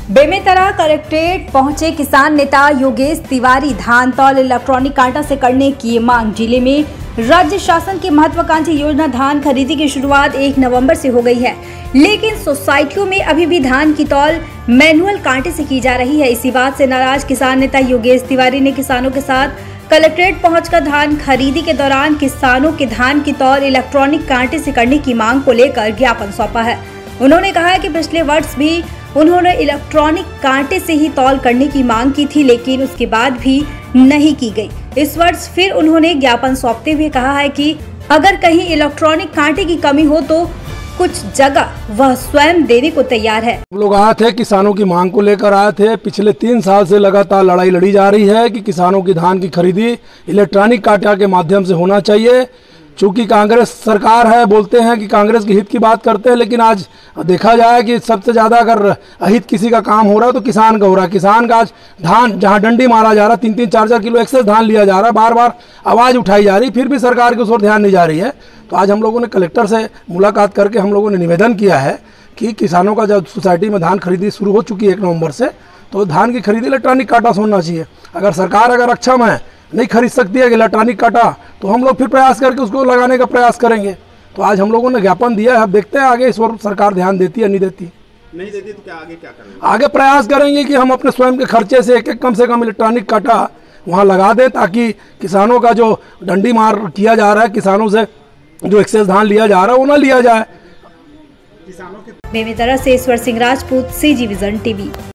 Bemetara collectorate पहुंचे किसान नेता योगेश तिवारी धान तौल इलेक्ट्रॉनिक कांटा से करने की मांग। जिले में राज्य शासन की महत्वाकांक्षी योजना धान खरीदी की शुरुआत 1 नवंबर से हो गई है, लेकिन सोसाइटियों में अभी भी धान की तौल मैनुअल कांटे से की जा रही है। इसी बात से नाराज किसान नेता योगेश तिवारी ने किसानों के साथ कलेक्ट्रेट पहुंचकर धान खरीदी के दौरान किसानों के धान की तौल इलेक्ट्रॉनिक कांटे से करने की मांग को लेकर ज्ञापन सौंपा है। उन्होंने कहा है कि पिछले वर्ष भी उन्होंने इलेक्ट्रॉनिक कांटे से ही तौल करने की मांग की थी, लेकिन उसके बाद भी नहीं की गई। इस वर्ष फिर उन्होंने ज्ञापन सौंपते हुए कहा है कि अगर कहीं इलेक्ट्रॉनिक कांटे की कमी हो तो कुछ जगह वह स्वयं देने को तैयार है। हम लोग आए थे, किसानों की मांग को लेकर आए थे। पिछले 3 साल से लगातार लड़ाई लड़ी जा रही है कि किसानों की धान की खरीदी इलेक्ट्रॉनिक कांटा के माध्यम से होना चाहिए। चूंकि कांग्रेस सरकार है, बोलते हैं कि कांग्रेस के हित की बात करते हैं, लेकिन आज देखा जाए कि सबसे ज़्यादा अगर अहित किसी का काम हो रहा है तो किसान का हो रहा है। किसान का आज धान जहां डंडी मारा जा रहा है, 3-3, 4-4 किलो एक्सेस धान लिया जा रहा है, बार बार आवाज़ उठाई जा रही, फिर भी सरकार की उस ओर ध्यान नहीं जा रही है। तो आज हम लोगों ने कलेक्टर से मुलाकात करके हम लोगों ने निवेदन किया है कि किसानों का जब सोसाइटी में धान खरीदी शुरू हो चुकी है 1 नवंबर से, तो धान की खरीदी इलेक्ट्रॉनिक कांटा से होना चाहिए। अगर सरकार अगर अक्षम है, नहीं खरीद सकती है इलेक्ट्रॉनिक कांटा, तो हम लोग फिर प्रयास करके उसको लगाने का प्रयास करेंगे। तो आज हम लोगों ने ज्ञापन दिया है, अब देखते हैं आगे इस ओर सरकार ध्यान देती है नहीं देती। नहीं देती तो आगे क्या करेंगे? आगे प्रयास करेंगे कि हम अपने स्वयं के खर्चे से एक कम से कम इलेक्ट्रॉनिक कांटा वहाँ लगा दें, ताकि किसानों का जो डंडी मार किया जा रहा है, किसानों से जो एक्सेस धान लिया जा रहा है वो ना लिया जाए। बेमेतरा से Ishwar Singh Rajput, CG vision TV।